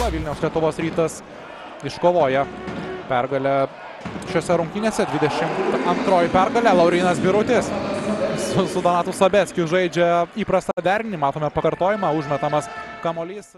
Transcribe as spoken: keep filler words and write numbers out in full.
Sūduva. Vilniaus Lietuvos Rytas iškovoja pergalę šiose rungtynėse. dvidešimt antroji pergalė. Laurynas Birutis su, su Donatu Sabeckiu žaidžia įprastą derinį. Matome pakartojimą, užmetamas kamuolys.